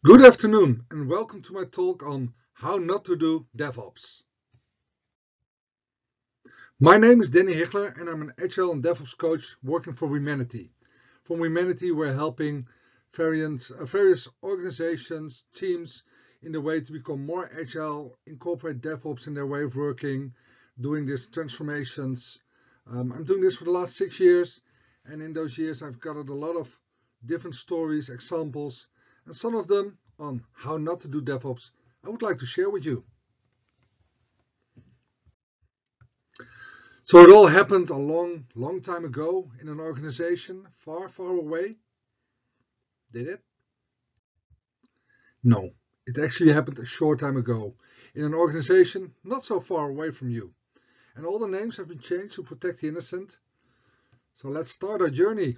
Good afternoon and welcome to my talk on how not to do DevOps. My name is Danny Hichler and I'm an Agile and DevOps coach working for Wemanity. From Wemanity we're helping various organizations, teams in the way to become more agile, incorporate DevOps in their way of working, doing these transformations. I'm doing this for the last 6 years, and in those years I've gathered a lot of different stories, examples, and some of them on how not to do DevOps I would like to share with you. So it all happened a long time ago in an organization far away. Did it? No, it actually happened a short time ago in an organization not so far away from you. And all the names have been changed to protect the innocent. So let's start our journey.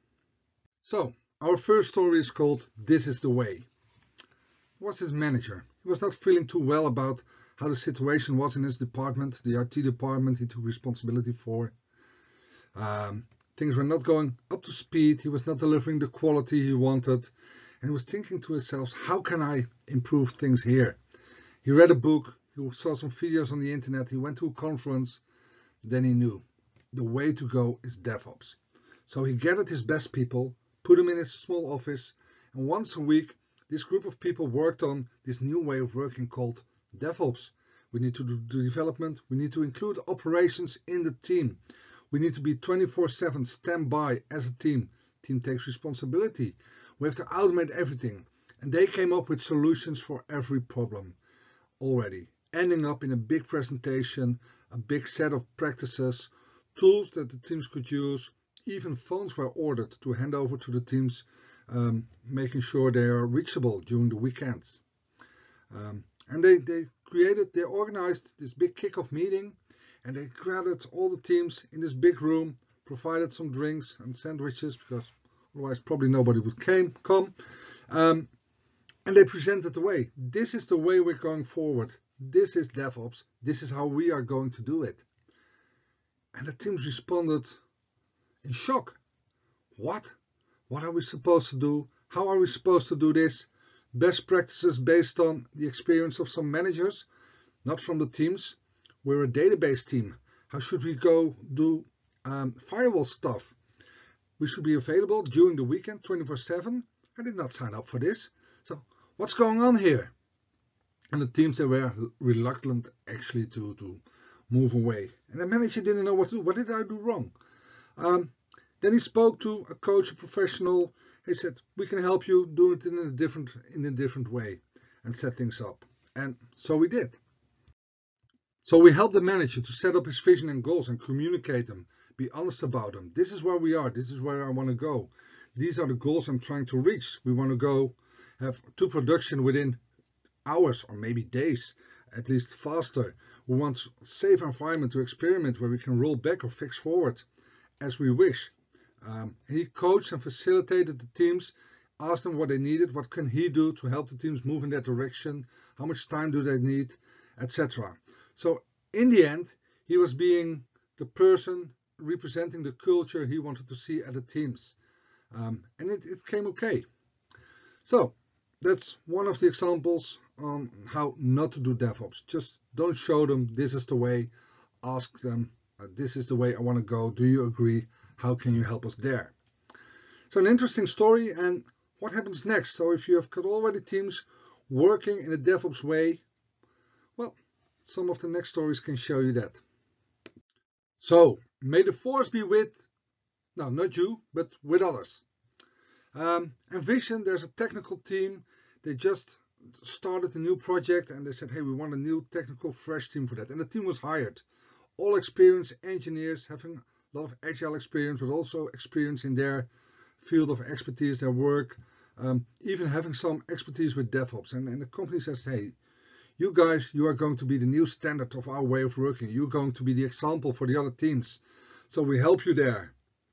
So our first story is called This is the Way. Was his manager. He was not feeling too well about how the situation was in his department, the IT department he took responsibility for. Things were not going up to speed. He was not delivering the quality he wanted. And he was thinking to himself, how can I improve things here? He read a book, he saw some videos on the internet, he went to a conference. Then he knew the way to go is DevOps. So he gathered his best people, put them in his small office, and once a week this group of people worked on this new way of working called DevOps. We need to do the development, we need to include operations in the team. We need to be 24/7 standby as a team. Team takes responsibility. We have to automate everything. And they came up with solutions for every problem already, ending up in a big presentation, a big set of practices, tools that the teams could use. Even phones were ordered to hand over to the teams, making sure they are reachable during the weekends. And they organized this big kickoff meeting, and they gathered all the teams in this big room, provided some drinks and sandwiches because otherwise probably nobody would come. And they presented the way. This is the way we're going forward. This is DevOps. This is how we are going to do it. And the teams responded in shock. What? What are we supposed to do? How are we supposed to do this? Best practices based on the experience of some managers, not from the teams. We're a database team. How should we go do firewall stuff? We should be available during the weekend 24/7. I did not sign up for this. So what's going on here? And the teams, they were reluctant actually to move away. And the manager didn't know what to do. What did I do wrong? Then he spoke to a coach, a professional. He said, we can help you do it in a different way and set things up. And so we did. So we helped the manager to set up his vision and goals and communicate them, be honest about them. This is where we are. This is where I want to go. These are the goals I'm trying to reach. We want to go have to production within hours or maybe days, at least faster. We want a safe environment to experiment where we can roll back or fix forward as we wish. He coached and facilitated the teams, asked them what they needed, what can he do to help the teams move in that direction, how much time do they need, etc. So in the end, he was being the person representing the culture he wanted to see at the teams. And it came okay. So that's one of the examples on how not to do DevOps. Just don't show them this is the way. Ask them, this is the way I want to go. Do you agree? How can you help us there? So an interesting story, and what happens next? So if you have got already teams working in a DevOps way, well, some of the next stories can show you that. So may the force be with, no, not you, but with others. Envision there's a technical team. They just started a new project and they said, hey, we want a new technical fresh team for that. And the team was hired. All experienced engineers having a lot of agile experience, but also experience in their field of expertise, their work, even having some expertise with DevOps. And the company says, hey, you guys, you are going to be the new standard of our way of working. You're going to be the example for the other teams. So we help you there.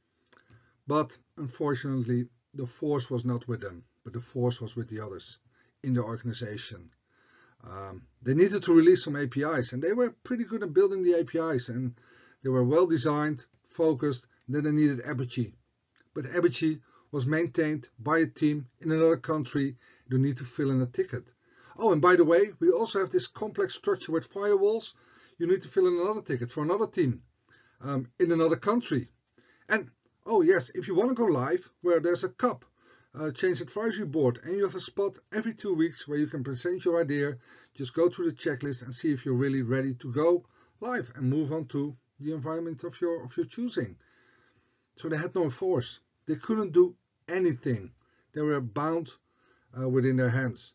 But unfortunately, the force was not with them, but the force was with the others in the organization. They needed to release some APIs, and they were pretty good at building the APIs, and they were well designed, focused. Then they needed Apache, but Apache was maintained by a team in another country. you need to fill in a ticket. Oh, and by the way, we also have this complex structure with firewalls. You need to fill in another ticket for another team in another country. And oh yes, if you want to go live where there's a CAB, Change Advisory Board, and you have a spot every 2 weeks where you can present your idea, just go through the checklist and see if you're really ready to go live and move on to the environment of your choosing. So they had no force. They couldn't do anything. They were bound within their hands.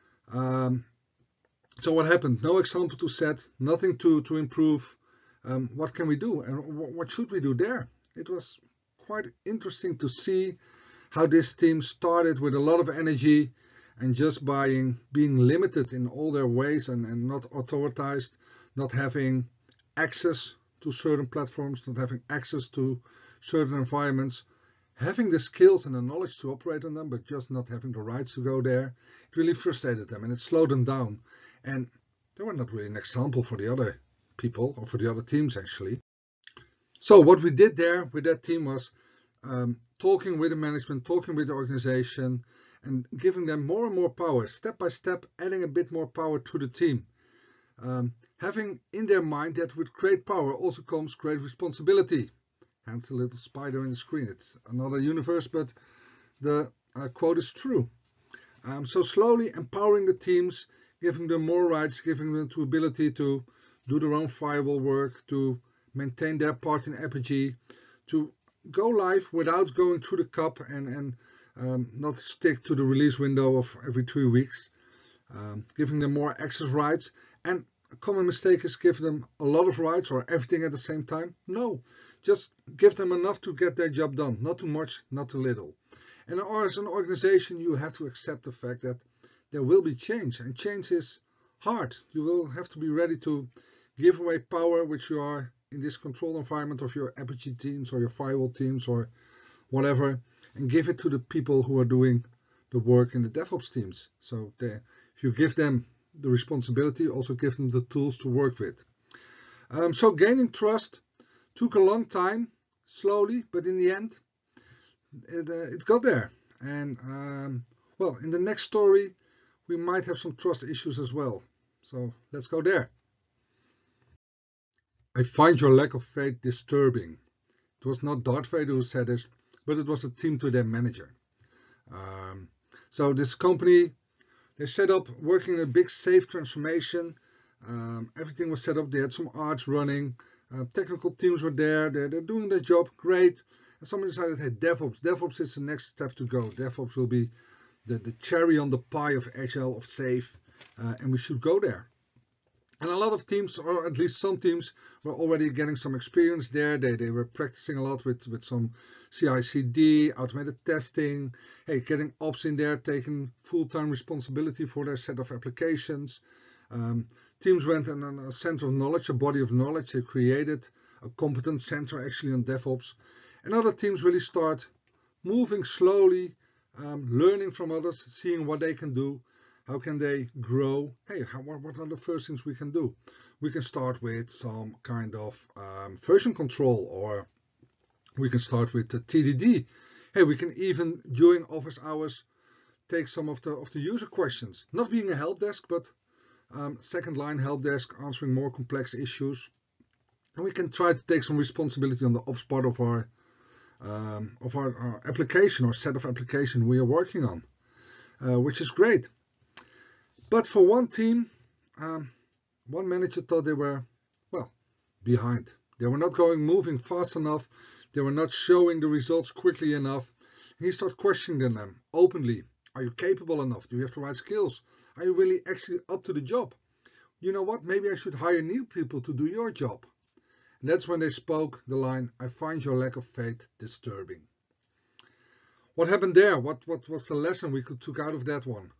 So what happened? No example to set, nothing to improve. What can we do and what should we do there? It was quite interesting to see how this team started with a lot of energy and just being limited in all their ways and not authorized, not having access to certain platforms, not having access to certain environments, having the skills and the knowledge to operate on them, but just not having the rights to go there. It really frustrated them and it slowed them down. And they were not really an example for the other people or for the other teams actually. So what we did there with that team was talking with the management, talking with the organization, and giving them more and more power, step by step, adding a bit more power to the team. Having in their mind that with great power also comes great responsibility. Hence the little spider in the screen. It's another universe, but the quote is true. So slowly empowering the teams, giving them more rights, giving them the ability to do their own firewall work, to maintain their part in Apigee, to go live without going through the CAB and not stick to the release window of every 3 weeks, giving them more access rights. And a common mistake is give them a lot of rights or everything at the same time. No, just give them enough to get their job done, not too much, not too little. And as an organization, you have to accept the fact that there will be change, and change is hard. You will have to be ready to give away power which you are in this control environment of your Apigee teams or your firewall teams or whatever, and give it to the people who are doing the work in the DevOps teams. So if you give them the responsibility, also give them the tools to work with. So gaining trust took a long time, slowly, but in the end, it got there. And well, in the next story, we might have some trust issues as well. So let's go there. I find your lack of faith disturbing. It was not Darth Vader who said this, but it was a team to their manager. So this company, they set up working in a big safe transformation. Everything was set up. They had some arts running. Technical teams were there. They're doing their job great. And somebody decided, hey, DevOps is the next step to go. DevOps will be the cherry on the pie of Agile, of safe, and we should go there. And a lot of teams, or at least some teams, were already getting some experience there. They were practicing a lot with some CI/CD, automated testing, hey, getting ops in there, taking full-time responsibility for their set of applications. Teams went in a center of knowledge, a body of knowledge. They created a competence center actually on DevOps. And other teams really start moving slowly, learning from others, seeing what they can do. How can they grow? Hey, what are the first things we can do? We can start with some kind of version control, or we can start with the TDD. Hey, we can even during office hours take some of the user questions. Not being a help desk, but second line help desk, answering more complex issues. And we can try to take some responsibility on the ops part of our application or set of application we are working on, which is great. But for one team, one manager thought they were, well, behind. They were not moving fast enough. They were not showing the results quickly enough. He started questioning them openly. Are you capable enough? Do you have the right skills? Are you really actually up to the job? You know what? Maybe I should hire new people to do your job. And that's when they spoke the line, I find your lack of faith disturbing. What happened there? What was the lesson we took out of that one?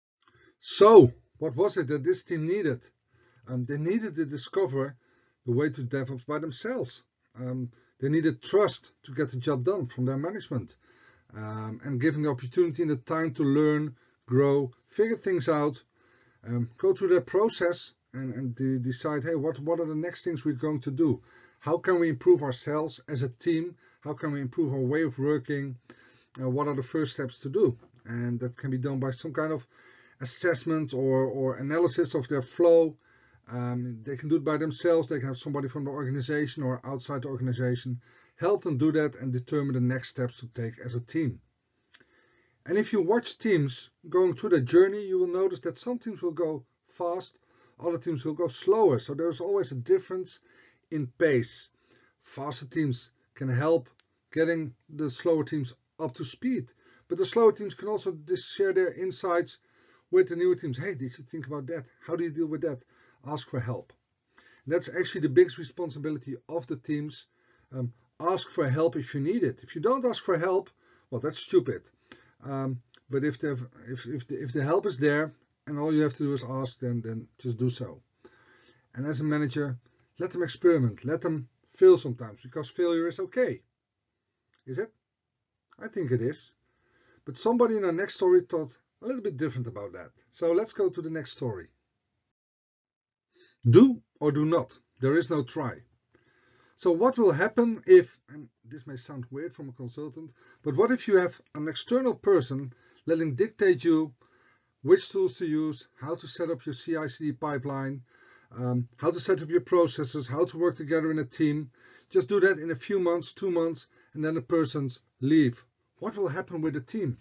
So, what was it that this team needed? They needed to discover the way to DevOps by themselves. They needed trust to get the job done from their management, and given the opportunity and the time to learn, grow, figure things out, go through their process and decide, hey, what are the next things we're going to do? How can we improve ourselves as a team? How can we improve our way of working? what are the first steps to do. And that can be done by some kind of assessment or analysis of their flow. They can do it by themselves. They can have somebody from the organization or outside the organization help them do that and determine the next steps to take as a team. And if you watch teams going through the journey, you will notice that some teams will go fast, other teams will go slower. So there's always a difference in pace. Faster teams can help getting the slower teams up to speed. But the slower teams can also share their insights with the newer teams. Hey, did you think about that? How do you deal with that? Ask for help. And that's actually the biggest responsibility of the teams. Ask for help if you need it. If you don't ask for help, well, that's stupid. But if the help is there and all you have to do is ask, then just do so. And as a manager, let them experiment. Let them fail sometimes, because failure is okay. Is it? I think it is. But somebody in our next story thought a little bit different about that. So let's go to the next story. Do or do not. There is no try. So what will happen if, and this may sound weird from a consultant, but what if you have an external person letting dictate you which tools to use, how to set up your CI/CD pipeline, how to set up your processes, how to work together in a team. Just do that in a few months, 2 months, and then the person's leave. What will happen with the team?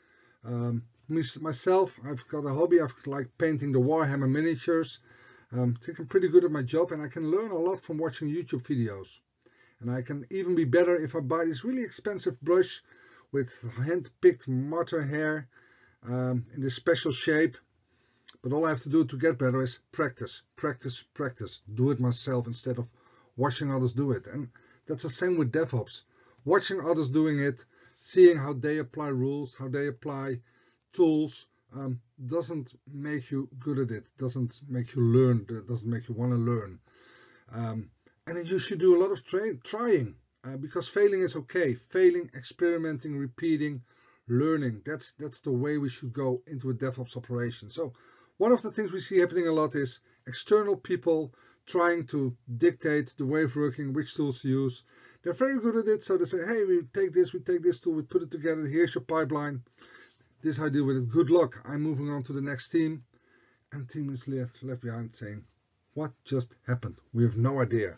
Myself, I've got a hobby. I've like painting the Warhammer miniatures. I think I'm pretty good at my job, and I can learn a lot from watching YouTube videos. And I can even be better if I buy this really expensive brush with hand-picked martyr hair in this special shape. But all I have to do to get better is practice, practice, practice. Do it myself instead of watching others do it. And that's the same with DevOps. Watching others doing it, seeing how they apply rules, how they apply tools, doesn't make you good at it, doesn't make you learn, doesn't make you want to learn. And then you should do a lot of trying, because failing is okay. Failing, experimenting, repeating, learning. That's the way we should go into a DevOps operation. So one of the things we see happening a lot is external people trying to dictate the way of working, which tools to use. They're very good at it, so they say, hey, we take this tool, we put it together, here's your pipeline. This is how I deal with it. Good luck. I'm moving on to the next team. And team is left behind saying, what just happened? We have no idea.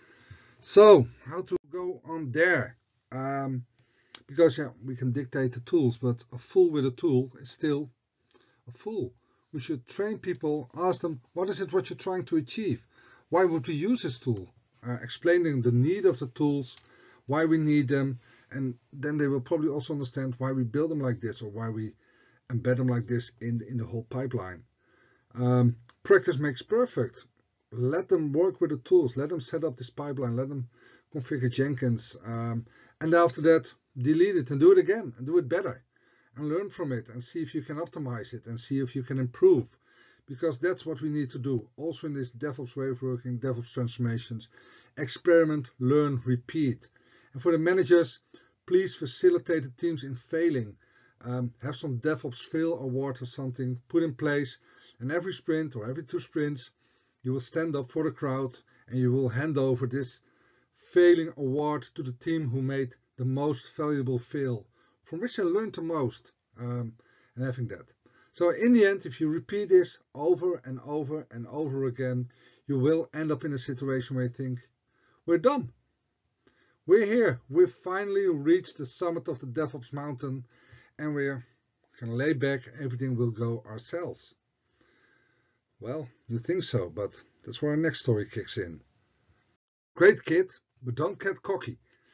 So how to go on there? Because yeah, we can dictate the tools, but a fool with a tool is still a fool. We should train people, ask them, what is it what you're trying to achieve? Why would we use this tool? Explaining the need of the tools, why we need them, and then they will probably also understand why we build them like this or why we embed them like this in the whole pipeline. Practice makes perfect. Let them work with the tools. Let them set up this pipeline. Let them configure Jenkins. And after that, delete it and do it again and do it better. And learn from it and see if you can optimize it and see if you can improve. Because that's what we need to do. Also in this DevOps way of working, DevOps transformations. Experiment, learn, repeat. And for the managers, please facilitate the teams in failing. Have some DevOps fail award or something put in place. And every sprint or every 2 sprints, you will stand up for the crowd and you will hand over this failing award to the team who made the most valuable fail, from which they learned the most, and having that. So in the end, if you repeat this over and over and over again, you will end up in a situation where you think, we're done. We're here. We've finally reached the summit of the DevOps mountain and we're going to lay back. Everything will go ourselves. Well, you think so, but that's where our next story kicks in. Great kid, but don't get cocky.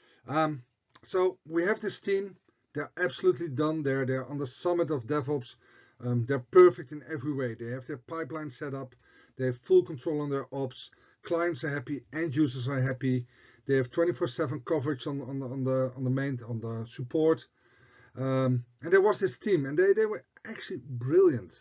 So we have this team. They're absolutely done there. They're on the summit of DevOps. They're perfect in every way. They have their pipeline set up. They have full control on their ops. Clients are happy. End users are happy. They have 24/7 coverage on the support. And there was this team, and they were actually brilliant.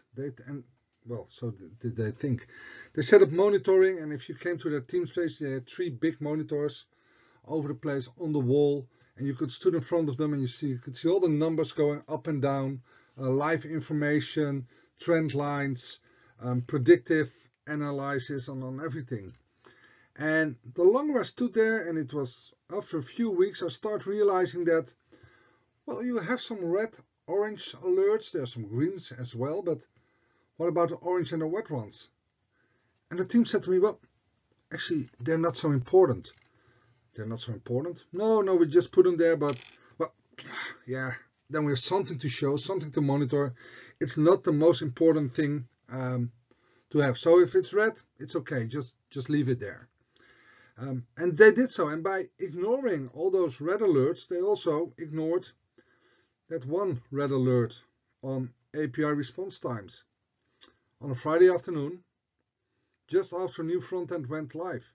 So did they think. They set up monitoring, and if you came to their team space, they had 3 big monitors over the place on the wall, and you could stand in front of them and you could see all the numbers going up and down, live information, trend lines, predictive analysis on everything. And the longer I stood there, and it was after a few weeks, I started realizing that Well, you have some red, orange alerts. There's some greens as well, but what about the orange and the red ones? And the team said to me, well, actually, they're not so important. They're not so important? No, we just put them there, but, well, yeah, then we have something to show, something to monitor. It's not the most important thing to have. So if it's red, it's okay, just leave it there. And they did so, and by ignoring all those red alerts, they also ignored that one red alert on API response times on a Friday afternoon, just after new front-end went live.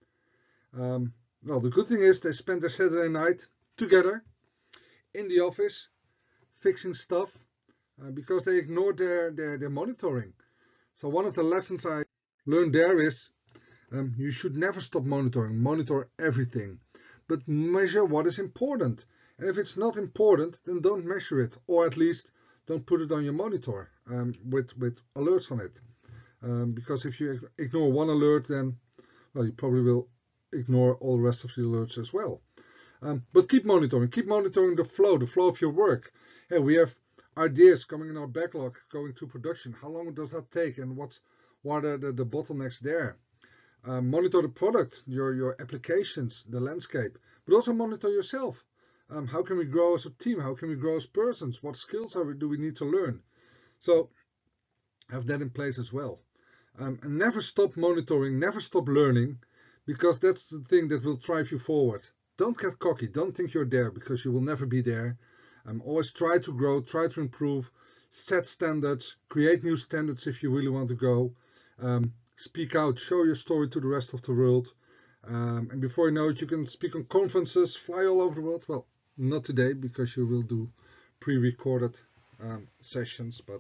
Well, the good thing is they spent their Saturday night together in the office fixing stuff because they ignored their monitoring. So one of the lessons I learned there is you should never stop monitoring. Monitor everything, but measure what is important. And if it's not important, then don't measure it, or at least don't put it on your monitor with alerts on it. Because if you ignore one alert, then, well, you probably will ignore all the rest of the alerts as well. But keep monitoring the flow of your work. Hey, we have ideas coming in our backlog going to production. How long does that take, and what are the bottlenecks there? Monitor the product, your applications, the landscape, but also monitor yourself. How can we grow as a team? How can we grow as persons? What skills do we need to learn? So have that in place as well. And never stop monitoring, never stop learning, because that's the thing that will drive you forward. Don't get cocky. Don't think you're there, because you will never be there. Always try to grow, try to improve, set standards, create new standards if you really want to go. Speak out, show your story to the rest of the world. And before you know it, you can speak on conferences, fly all over the world. Well, not today, because you will do pre-recorded sessions, but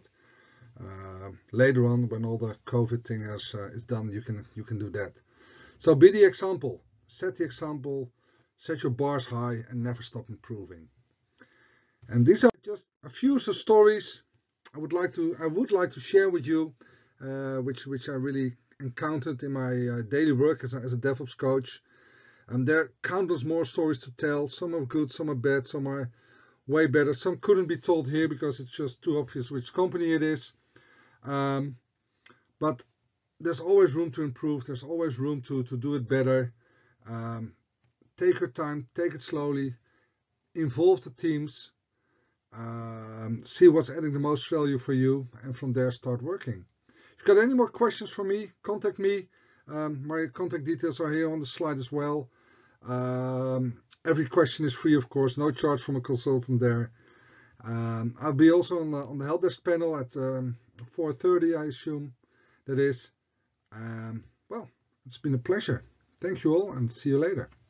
later on, when all the COVID thing is done, you can do that. So be the example, set the example, set your bars high, and never stop improving. And these are just a few of the stories I would like to share with you, which I really encountered in my daily work as a DevOps coach. There are countless more stories to tell. Some are good, some are bad, some are way better. Some couldn't be told here because it's just too obvious which company it is. But there's always room to improve. There's always room to do it better. Take your time, take it slowly, involve the teams, see what's adding the most value for you, and from there start working. If you've got any more questions for me, contact me. My contact details are here on the slide as well. Every question is free, of course, no charge from a consultant there. I'll be also on the help desk panel at 4:30, I assume that is. Well, it's been a pleasure. Thank you all, and see you later.